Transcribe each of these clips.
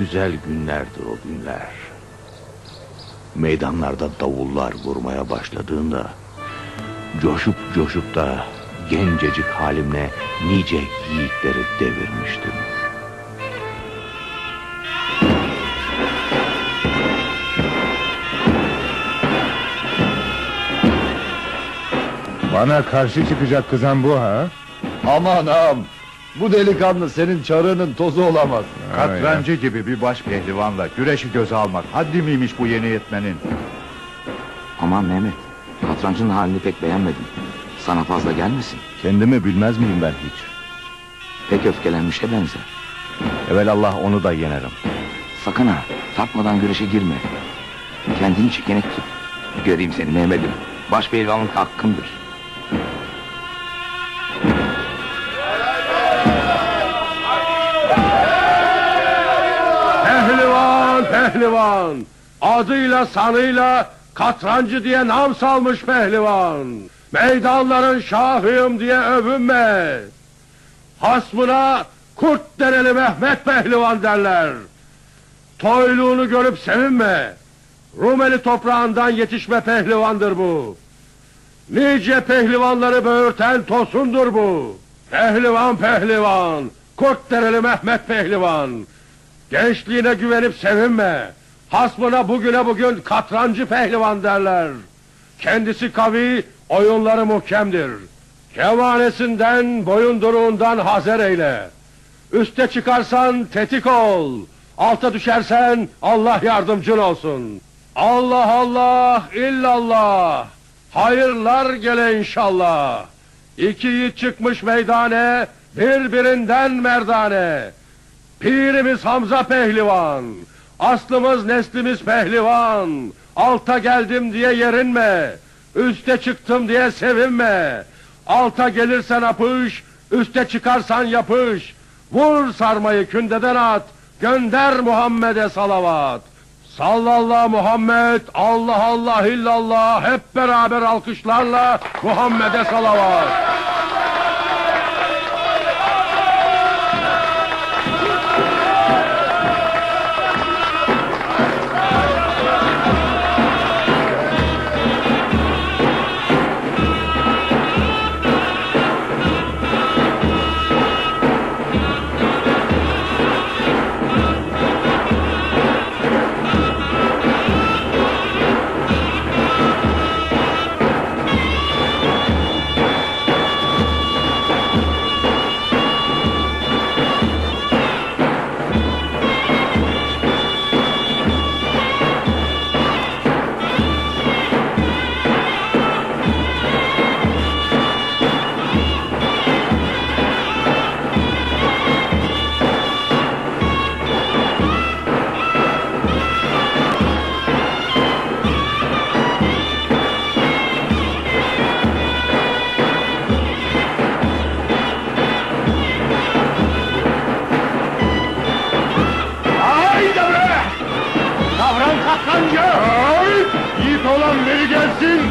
güzel günlerdir o günler. Meydanlarda davullar vurmaya başladığında, coşup da gencecik halimle nice yiğitleri devirmiştim. Bana karşı çıkacak kızan bu ha? Aman ağam, bu delikanlı senin çarığının tozu olamaz. Katrancı gibi bir baş pehlivanla güreşi göze almak haddi miymiş bu yeni yetmenin? Aman Mehmet, katrancının halini pek beğenmedim. Sana fazla gelmesin. Kendimi bilmez miyim ben hiç? Pek öfkelenmişe benzer. Evelallah onu da yenerim. Sakın ha, tartmadan güreşe girme. Kendini çekenek tut. Göreyim seni Mehmet'im. Baş pehlivanlık hakkındır. Pehlivan! Adıyla sanıyla katrancı diye nam salmış pehlivan! Meydanların şahıyım diye övünme! Hasmına Kurt Dereli Mehmet pehlivan derler! Toyluğunu görüp sevinme! Rumeli toprağından yetişme pehlivandır bu! Nice pehlivanları böğürten tosundur bu! Pehlivan! Kurt Dereli Mehmet pehlivan! Gençliğine güvenip sevinme. Hasmına bugün katrancı pehlivan derler. Kendisi kavi, oyunları muhkemdir. Kemanesinden, boyunduruğundan hazer eyle. Üste çıkarsan tetik ol. Alta düşersen Allah yardımcın olsun. Allah illallah. Hayırlar gele inşallah. İki yiğit çıkmış meydane, birbirinden merdane. Pirimiz Hamza pehlivan, aslımız neslimiz pehlivan. Alta geldim diye yerinme, üste çıktım diye sevinme. Alta gelirsen apış, üste çıkarsan yapış. Vur sarmayı kündeden at, gönder Muhammed'e salavat. Sallallahu Muhammed, Allah illallah, hep beraber alkışlarla Muhammed'e salavat. Yiğit olan biri gelsin.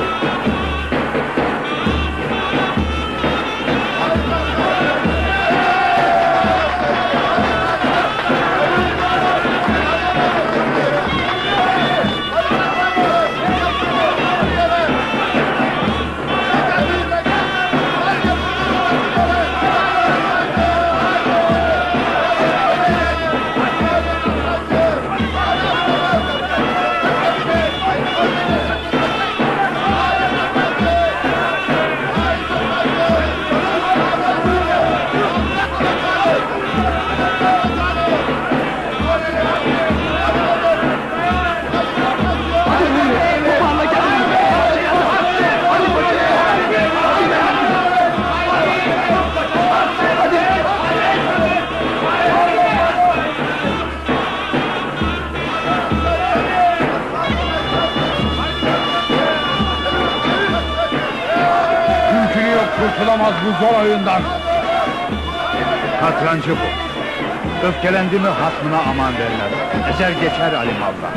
Kurtulamaz bu zor oyundan. Katrancı bu. Öfkelendi mi hasmına aman derler. Ezer geçer alimallah.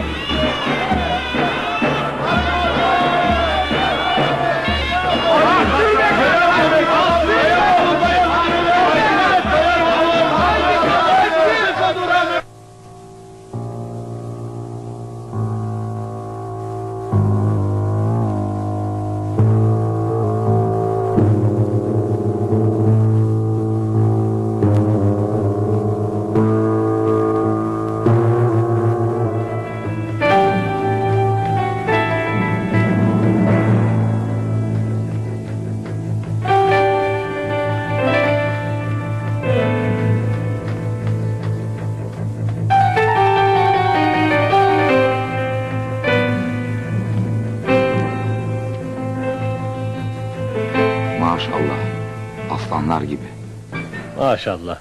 Maşallah.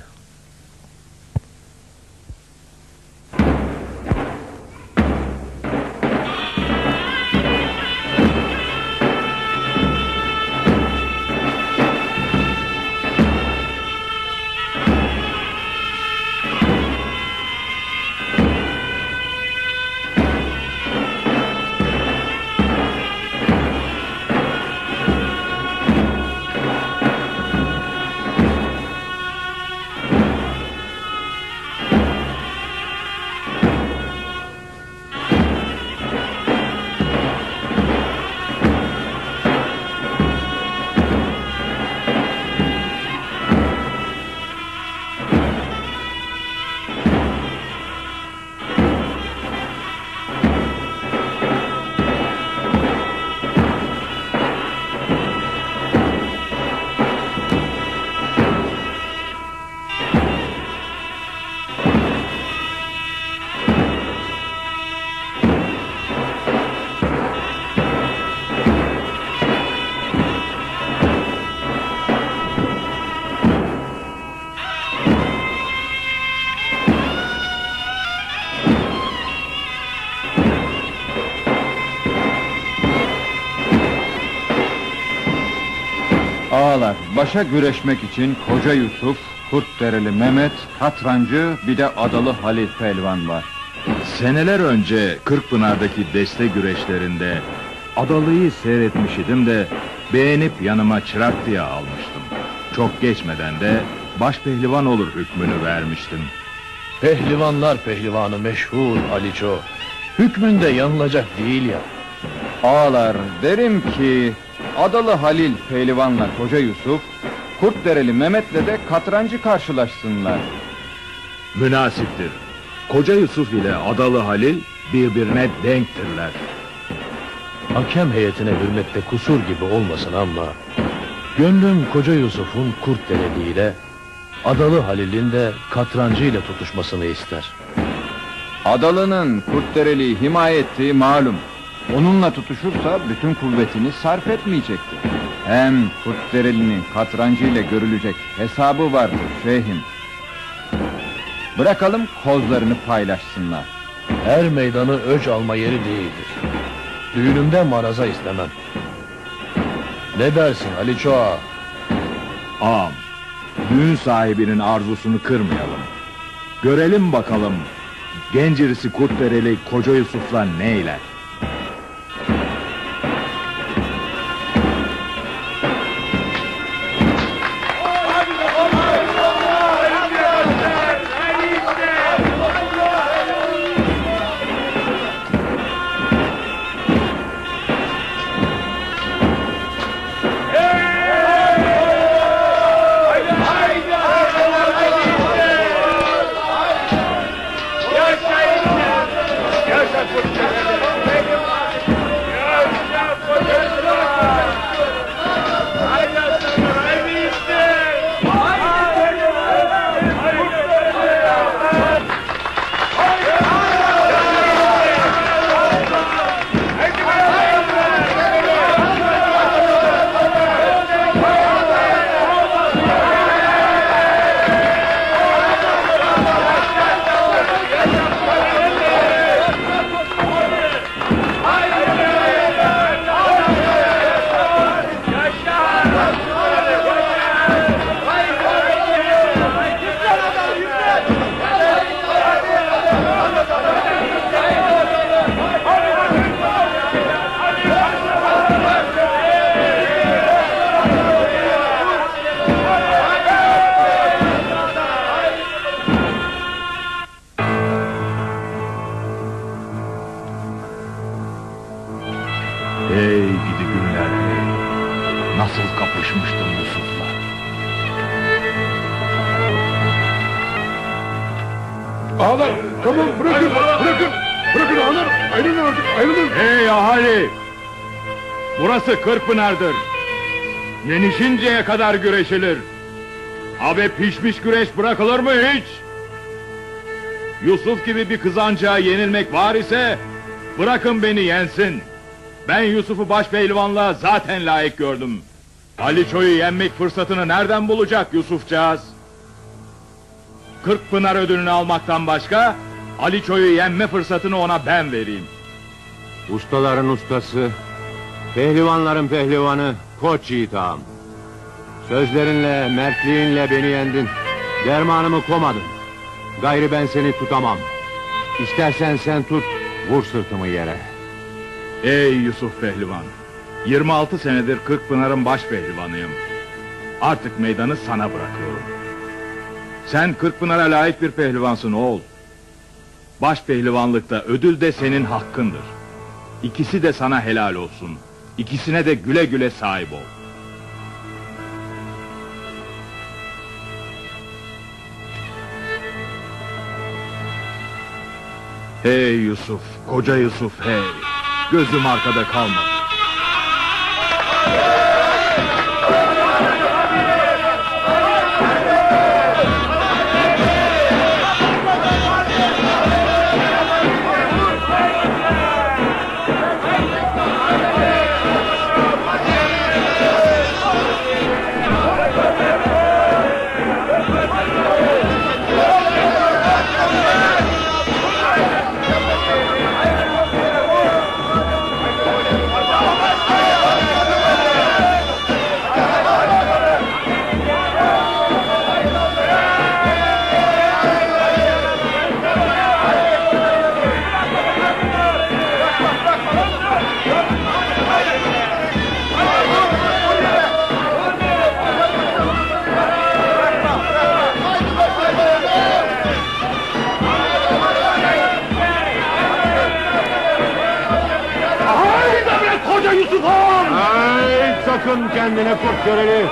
Ağalar, başa güreşmek için Koca Yusuf, Kurtdereli Mehmet, Katrancı, bir de Adalı Halil Pelvan var. Seneler önce Kırkpınar'daki deste güreşlerinde Adalı'yı seyretmiş idim de beğenip yanıma çırak diye almıştım. Çok geçmeden de başpehlivan olur hükmünü vermiştim. Pehlivanlar pehlivanı meşhur Aliço. Hükmünde yanılacak değil ya. Ağalar, derim ki Adalı Halil Pehlivan'la Koca Yusuf, Kurtdereli Mehmet'le de Katrancı karşılaşsınlar. Münasiptir. Koca Yusuf ile Adalı Halil birbirine denktirler. Hakem heyetine hürmette kusur gibi olmasın ama gönlüm Koca Yusuf'un Kurtdereli ile Adalı Halil'in de Katrancı ile tutuşmasını ister. Adalı'nın Kurtdereli'yi himaye ettiği malum. Onunla tutuşursa bütün kuvvetini sarf etmeyecektir. Hem Kurtdereli'nin Katrancı ile görülecek hesabı vardır şeyhim. Bırakalım kozlarını paylaşsınlar. Her meydanı öc alma yeri değildir. Düğünümde maraza istemem. Ne dersin Aliço ağa? Ağam, düğün sahibinin arzusunu kırmayalım. Görelim bakalım gencirisi Kurtdereli Koca Yusuf'la ne eyler? Hey gidi günler hey! Nasıl kapışmıştım Yusuf'la! Ağalar, tamam bırakın, bırakın! Bırakın ağalar, ayrılın artık, ayrılın! Hey ahali! Burası Kırkpınar'dır. Yenişinceye kadar güreşilir. Abi pişmiş güreş bırakılır mı hiç? Yusuf gibi bir kızancağa yenilmek var ise bırakın beni yensin. Ben Yusuf'u başpehlivanlığa zaten layık gördüm. Aliço'yu yenmek fırsatını nereden bulacak Yusufcağız? Kırkpınar ödülünü almaktan başka, Aliço'yu yenme fırsatını ona ben vereyim. Ustaların ustası, pehlivanların pehlivanı Koç Yiğit ağam. Sözlerinle, mertliğinle beni yendin. Dermanımı komadın. Gayrı ben seni tutamam. İstersen sen tut, vur sırtımı yere. Ey Yusuf pehlivan, 26 senedir Kırkpınar'ın baş pehlivanıyım. Artık meydanı sana bırakıyorum. Sen Kırkpınar'a layık bir pehlivansın oğul. Baş pehlivanlıkta ödül de senin hakkındır. İkisi de sana helal olsun. İkisine de güle güle sahip ol. Hey Yusuf, koca Yusuf hey. Gözüm arkada kalmadı. Ay, sakın kendine kurt göreli.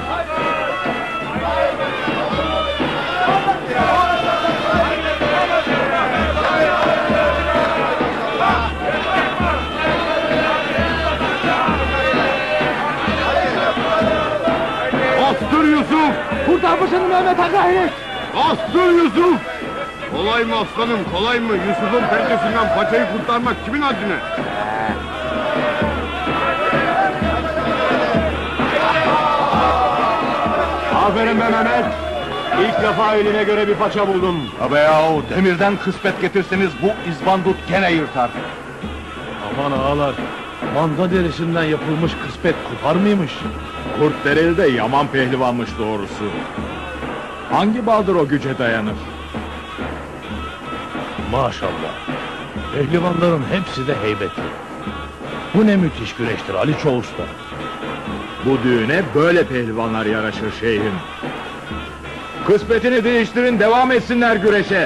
Bastır Yusuf! Kurtarmışsın Mehmet Ağa gayret. Bastır Yusuf! Kolay mı aslanım, kolay mı? Yusuf'un pençesinden paçayı kurtarmak kimin haddine? Aferin be Mehmet. İlk defa eline göre bir paça buldum. Abi yahu demirden kısmet getirseniz bu izbandut gene yırtar. Aman ağalar, manda derisinden yapılmış kısmet kopar mıymış? Kurtdereli de yaman pehlivanmış doğrusu. Hangi baldır o güce dayanır? Maşallah. Pehlivanların hepsi de heybetli. Bu ne müthiş güreştir Aliço Usta. Bu düğüne böyle pehlivanlar yaraşır şeyhim. Kısmetini değiştirin, devam etsinler güreşe.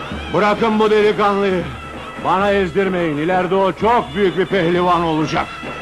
Bırakın bu delikanlıyı. Bana ezdirmeyin. İleride o çok büyük bir pehlivan olacak.